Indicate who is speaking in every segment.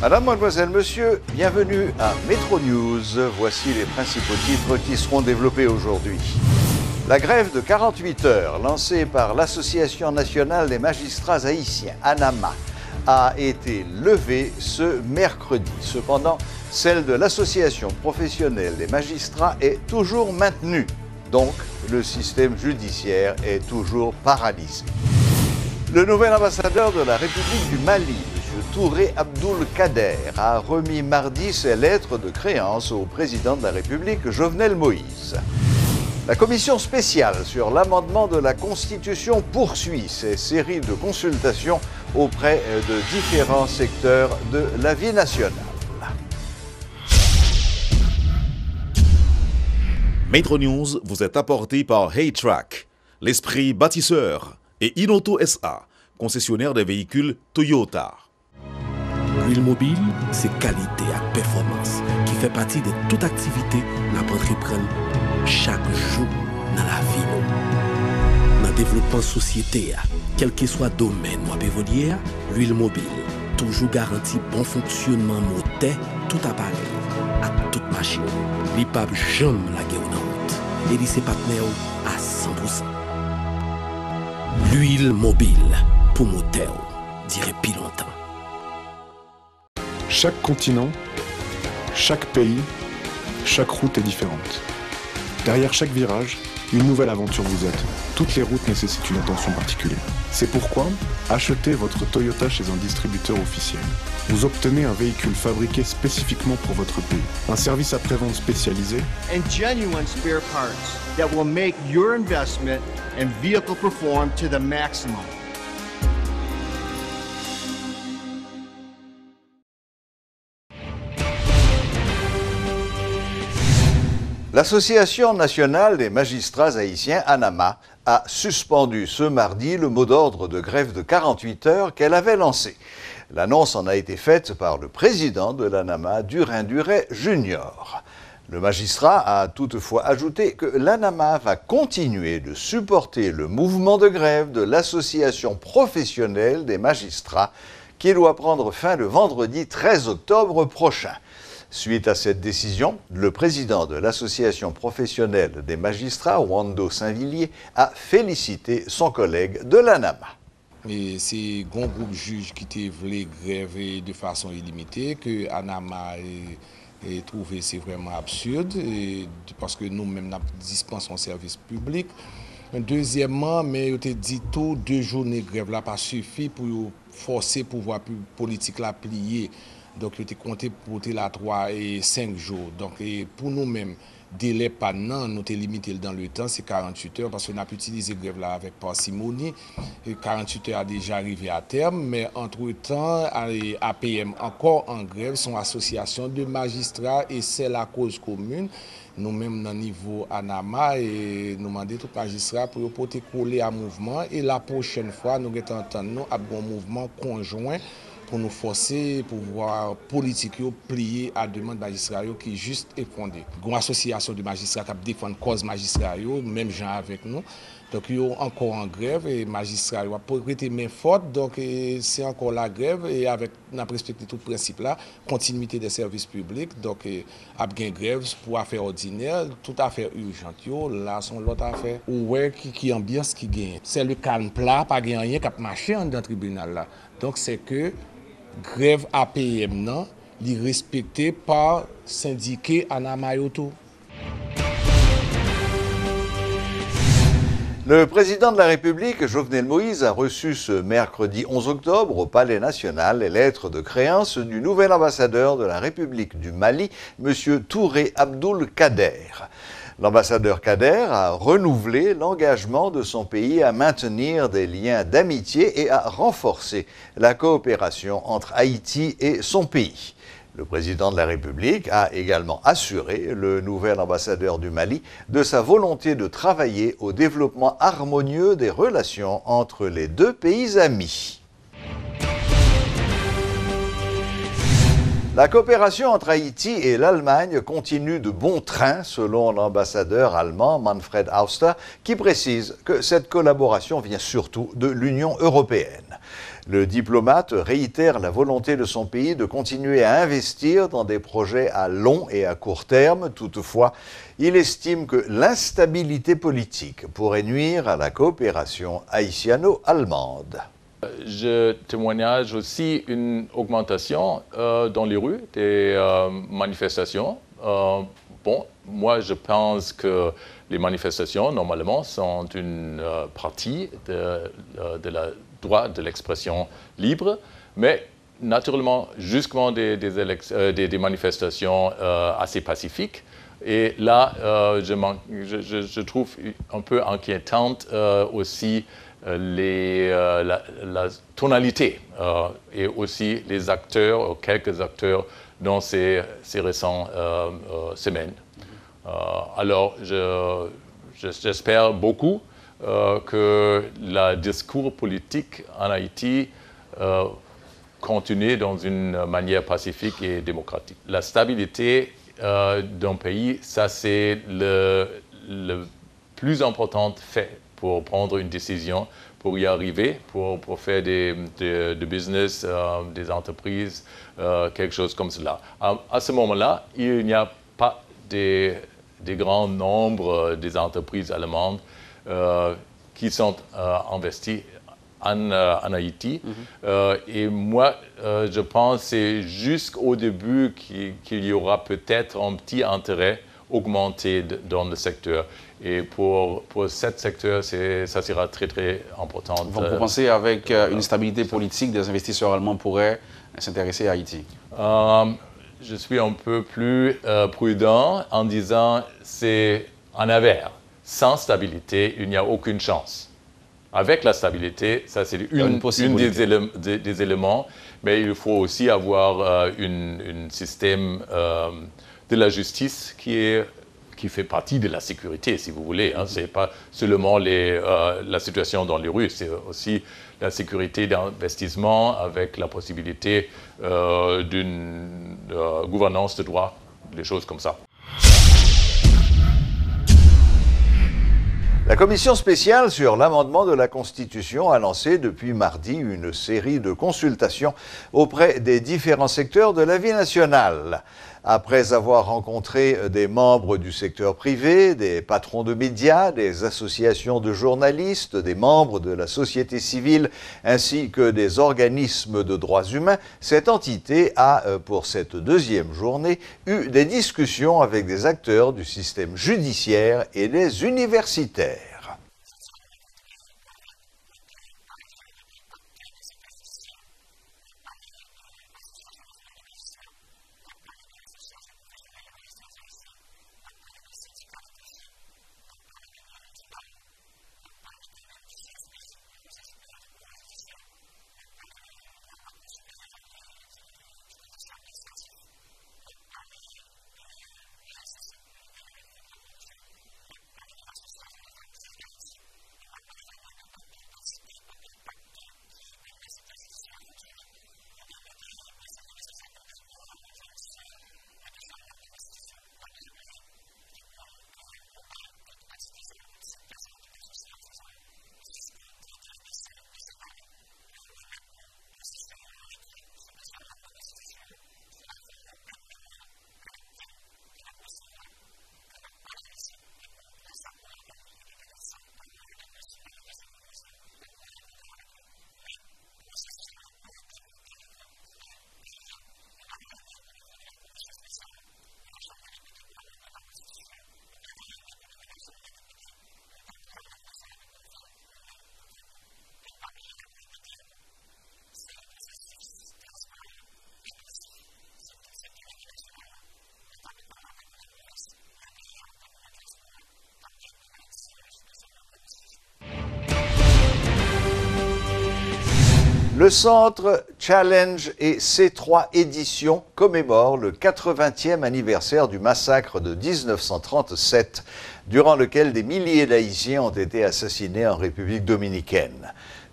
Speaker 1: Madame, mademoiselle, monsieur, bienvenue à Métro News. Voici les principaux titres qui seront développés aujourd'hui. La grève de 48 heures lancée par l'Association nationale des magistrats haïtiens, ANAMA, a été levée ce mercredi. Cependant, celle de l'Association professionnelle des magistrats est toujours maintenue. Donc, le système judiciaire est toujours paralysé. Le nouvel ambassadeur de la République du Mali, M. Touré Abdoul Kader, a remis mardi ses lettres de créance au président de la République, Jovenel Moïse. La commission spéciale sur l'amendement de la Constitution poursuit ses séries de consultations auprès de différents secteurs de la vie nationale.
Speaker 2: Métro News vous est apporté par Haytrack, l'esprit bâtisseur, et Inoto SA, concessionnaire des véhicules Toyota.
Speaker 3: L'huile mobile, c'est qualité et performance qui fait partie de toute activité que nous entreprenons chaque jour dans la vie. Dans le développement de la société, quel que soit le domaine où vous évoluez, l'huile mobile toujours garantit bon fonctionnement moteur, tout appareil, à toute machine. L'IPAB jamais la guerre en route. Et ses partenaires à 100%. L'huile mobile pour moteur, dirait plus longtemps.
Speaker 4: Chaque continent, chaque pays, chaque route est différente. Derrière chaque virage, une nouvelle aventure vous attend. Toutes les routes nécessitent une attention particulière. C'est pourquoi, achetez votre Toyota chez un distributeur officiel. Vous obtenez un véhicule fabriqué spécifiquement pour votre pays, un service après-vente spécialisé
Speaker 5: and genuine spare parts that will make your investment and vehicle perform to the maximum.
Speaker 1: L'Association nationale des magistrats haïtiens, ANAMA, a suspendu ce mardi le mot d'ordre de grève de 48 heures qu'elle avait lancé. L'annonce en a été faite par le président de l'ANAMA, Durin Duret Junior. Le magistrat a toutefois ajouté que l'ANAMA va continuer de supporter le mouvement de grève de l'Association professionnelle des magistrats qui doit prendre fin le vendredi 13 octobre prochain. Suite à cette décision, le président de l'Association professionnelle des magistrats, Wando Saint-Villiers, a félicité son collègue de l'ANAMA.
Speaker 6: C'est un groupe de juges qui voulaient grève de façon illimitée, que l'ANAMA a trouvé c'est vraiment absurde, parce que nous-mêmes nous dispensons un service public. Deuxièmement, mais on a dit tout, 2 journées de grève là pas suffi pour forcer le pouvoir politique à plier. Donc, il était compté pour la 3 et 5 jours. Donc, pour nous-mêmes, délai pas non, nous sommes limités dans le temps, c'est 48 heures, parce qu'on a pu utiliser la grève là avec parcimonie. 48 heures a déjà arrivé à terme, mais entre-temps, APM encore en grève, son association de magistrats, et c'est la cause commune. Nous-mêmes, dans le niveau ANAMA, et nous demandons tous les magistrats pour porter coller à mouvement. Et la prochaine fois, nous allons entendre un mouvement conjoint pour nous forcer, pour pouvoir politique plier à demande magistrat qui est juste et fondée. Une association de magistrats qui défend la cause magistrat, même gens avec nous. Donc, ils sont encore en grève et les magistrats ont prêté main forte. Donc, c'est encore la grève et avec la perspective tout principe là, continuité des services publics. Donc, après une grève pour affaires ordinaires, toute affaire urgente, là, sont l'autre affaire. Ouais, qui ambiance qui gagne. C'est le calme plat, pas rien qui a marché dans le tribunal là. Donc, c'est que grève APM non, li respecté par syndicat ANAMA tout.
Speaker 1: Le président de la République, Jovenel Moïse, a reçu ce mercredi 11 octobre au Palais national les lettres de créance du nouvel ambassadeur de la République du Mali, M. Touré Abdoul Kader. L'ambassadeur Kader a renouvelé l'engagement de son pays à maintenir des liens d'amitié et à renforcer la coopération entre Haïti et son pays. Le président de la République a également assuré le nouvel ambassadeur du Mali de sa volonté de travailler au développement harmonieux des relations entre les deux pays amis. La coopération entre Haïti et l'Allemagne continue de bon train, selon l'ambassadeur allemand Manfred Auster, qui précise que cette collaboration vient surtout de l'Union européenne. Le diplomate réitère la volonté de son pays de continuer à investir dans des projets à long et à court terme. Toutefois, il estime que l'instabilité politique pourrait nuire à la coopération haïtiano-allemande.
Speaker 7: Je témoignage aussi une augmentation dans les rues des manifestations. Moi, je pense que les manifestations, normalement, sont une partie de la droit de l'expression libre, mais naturellement, justement des manifestations assez pacifiques. Et là, je trouve un peu inquiétante aussi la tonalité et aussi les acteurs, quelques acteurs dans ces récentes semaines. Alors, j'espère beaucoup que le discours politique en Haïti continue dans une manière pacifique et démocratique. La stabilité d'un pays, ça c'est le plus important fait pour prendre une décision, pour y arriver, pour faire de business, des entreprises, quelque chose comme cela. À ce moment-là, il n'y a pas des grands nombres des entreprises allemandes qui sont investies en Haïti. Et moi, je pense que c'est jusqu'au début qu'il y aura peut-être un petit intérêt augmenté dans le secteur. Et pour ce secteur, ça sera très, très important.
Speaker 8: Vous pensez avec une stabilité politique, des investisseurs allemands pourraient s'intéresser à Haïti?
Speaker 7: Je suis un peu plus prudent en disant c'est en avers. Sans stabilité, il n'y a aucune chance. Avec la stabilité, ça c'est une des éléments, mais il faut aussi avoir un système de la justice qui fait partie de la sécurité, si vous voulez. Hein. Ce n'est pas seulement la situation dans les rues, c'est aussi la sécurité d'investissement avec la possibilité d'une gouvernance de droit, des choses comme ça.
Speaker 1: La commission spéciale sur l'amendement de la Constitution a lancé depuis mardi une série de consultations auprès des différents secteurs de la vie nationale. Après avoir rencontré des membres du secteur privé, des patrons de médias, des associations de journalistes, des membres de la société civile ainsi que des organismes de droits humains, cette entité a, pour cette deuxième journée, eu des discussions avec des acteurs du système judiciaire et des universitaires. Le centre Challenge et C3 Éditions commémore le 80e anniversaire du massacre de 1937, durant lequel des milliers d'Haïtiens ont été assassinés en République dominicaine.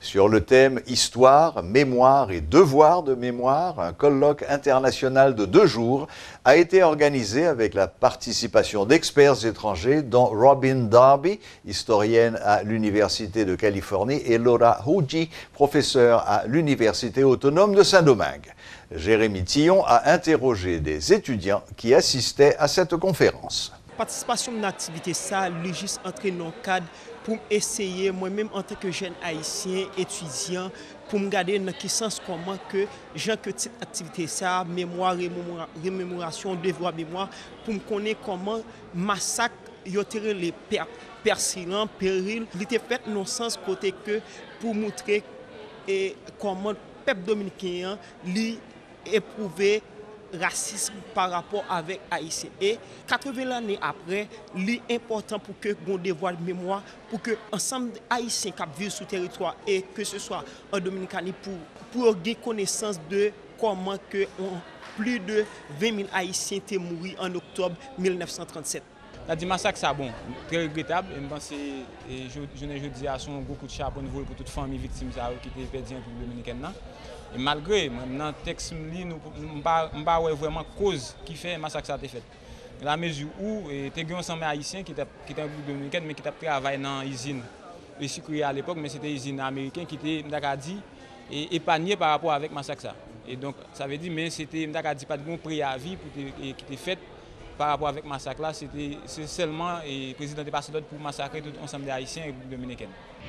Speaker 1: Sur le thème Histoire, mémoire et devoir de mémoire, un colloque international de 2 jours a été organisé avec la participation d'experts étrangers dont Robin Darby, historienne à l'Université de Californie, et Laura Huji, professeure à l'Université autonome de Saint-Domingue. Jérémy Tillon a interrogé des étudiants qui assistaient à cette conférence.
Speaker 9: Participation à une activité, ça, le juste entrer dans le cadre pour essayer, moi-même en tant que jeune haïtien, étudiant, pour me garder dans quel sens comment que j'ai que cette activité, ça, mémoire, remémoration, devoir mémoire, pour me connaître comment massacre, yotere les persilants, périls, il était fait dans le sens côté que pour montrer comment le peuple dominicain lui éprouvé racisme par rapport avec Haïtien. Et 80 années après, l'important pour que nous devoir de mémoire, pour que ensemble Haïtiens qui vivent sur le territoire et que ce soit en Dominicanie pour avoir connaissance de comment que plus de 20 000 Haïtiens étaient morts en octobre 1937.
Speaker 10: La dit massacre, c'est bon, très regrettable. Je pense que je ne dis à son beaucoup de chapeau pour toute famille victime qui était perdue en République dominicaine. Et malgré, dans le texte, je ne sais pas vraiment cause qui fait le massacre ça a été fait. Dans la mesure où il y a un ensemble haïtien qui était en République dominicaine, mais qui travaillé dans l'usine de sucrière à l'époque, mais c'était une usine américaine qui était épargnée par rapport avec le massacre. Et donc, ça veut dire que c'était pas de bon préavis qui était fait par rapport avec le massacre là, c'est seulement le président de passé d'autres pour massacrer tout ensemble des Haïtiens et République dominicaine.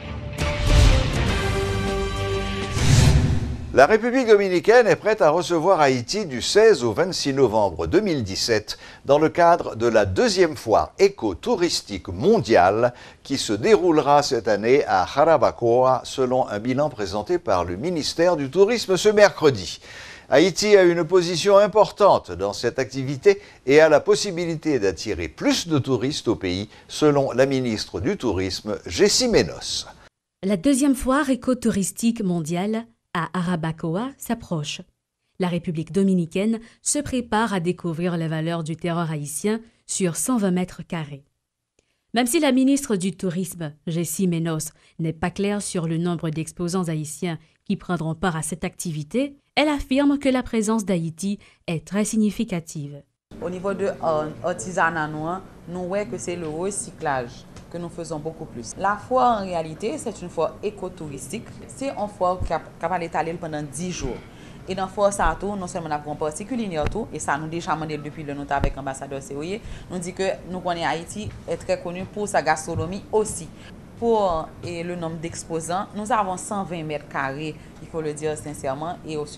Speaker 1: La République dominicaine est prête à recevoir Haïti du 16 au 26 novembre 2017 dans le cadre de la 2e foire écotouristique mondiale qui se déroulera cette année à Jarabacoa selon un bilan présenté par le ministère du Tourisme ce mercredi. Haïti a une position importante dans cette activité et a la possibilité d'attirer plus de touristes au pays, selon la ministre du Tourisme, Jessie Menos.
Speaker 11: La 2e foire écotouristique mondiale à Jarabacoa s'approche. La République dominicaine se prépare à découvrir les valeurs du terroir haïtien sur 120 mètres carrés. Même si la ministre du Tourisme, Jessie Menos, n'est pas claire sur le nombre d'exposants haïtiens qui prendront part à cette activité, elle affirme que la présence d'Haïti est très significative.
Speaker 12: Au niveau de l'artisanat, nous voyons que c'est le recyclage que nous faisons beaucoup plus. La foire, en réalité, c'est une foire écotouristique. C'est une foire qui va l'étaler pendant 10 jours. Et dans la foire, ça tout, non seulement nous avons un parti culinaire, et ça nous déjà demandé depuis le note avec l'ambassadeur Seoye, nous dit que nous connaissons Haïti est très connu pour sa gastronomie aussi. Pour le nombre d'exposants, nous avons 120 mètres carrés, il faut le dire sincèrement, et aussi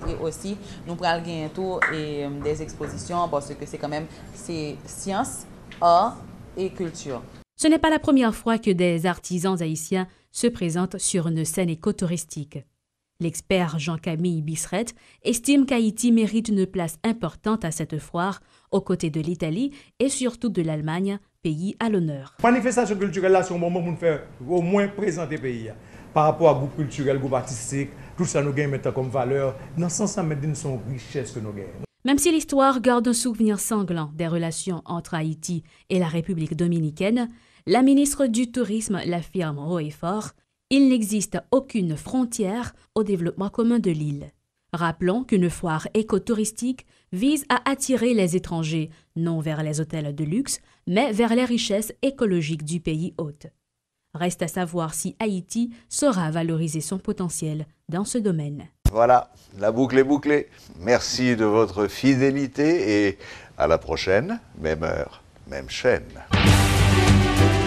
Speaker 12: nous prenons bientôt des expositions parce que c'est quand même science, art et culture.
Speaker 11: Ce n'est pas la première fois que des artisans haïtiens se présentent sur une scène écotouristique. L'expert Jean-Camille Bisseret estime qu'Haïti mérite une place importante à cette foire, aux côtés de l'Italie et surtout de l'Allemagne, pays à l'honneur.
Speaker 13: Manifestation culturelle, là, c'est un moment pour nous faire au moins présenter le pays. Par rapport à groupe culturel, groupe artistique, tout ça nous gagne maintenant comme valeur. Dans ce sens, ça met une richesse que nous gagnons.
Speaker 11: Même si l'histoire garde un souvenir sanglant des relations entre Haïti et la République dominicaine, la ministre du Tourisme l'affirme haut et fort, il n'existe aucune frontière au développement commun de l'île. Rappelons qu'une foire écotouristique vise à attirer les étrangers, non vers les hôtels de luxe, mais vers les richesses écologiques du pays hôte. Reste à savoir si Haïti saura valoriser son potentiel dans ce domaine.
Speaker 1: Voilà, la boucle est bouclée. Merci de votre fidélité et à la prochaine, même heure, même chaîne.